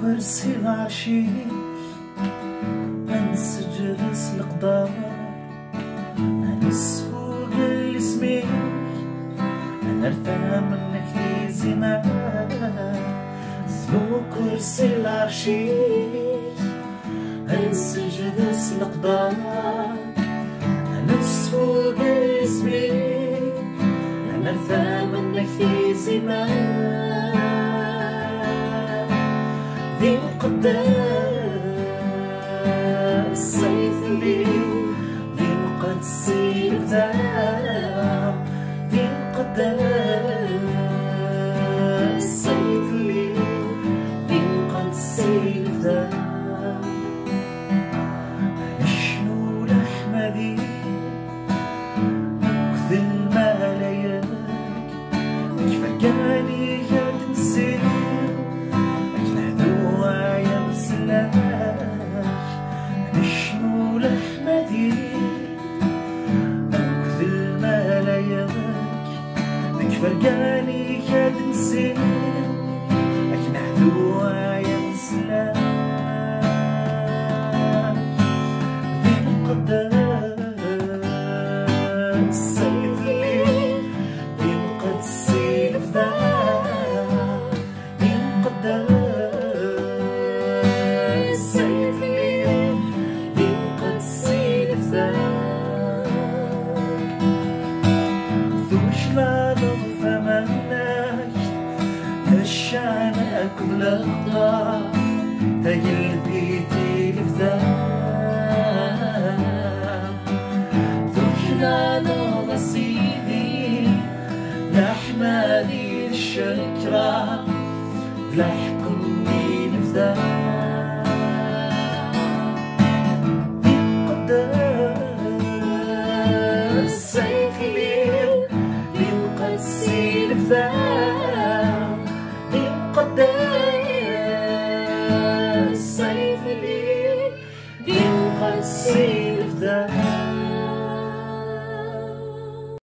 كرسي العرشي انسجد القدر نسفوق الاسمي نرتى منك في زمان ذو كرسي العرشي انسجد القدر نسفوق الاسمي نرتى منك في زمان ذي القداس السيف اللي ذي القدس الذهب ذي القداس السيف اللي ذي القدس الذهب شنو لحمدي كثل ما ليك كفاكاني يا تنسي شنو لحمدي أكثر ما ليك ذيك فرقاني يا تنسي لكن حذوها يا مسلام ذي القداس السيف اللي ذي القدس الفداء ذي القداس شانك بالأخضر تقلبيتي الفداء ذوقنا نصيبي لحمادي الشكرى لحكمني الفداء القداس السيف الليل للقدس الفداء القداس السيف اللي بالقدس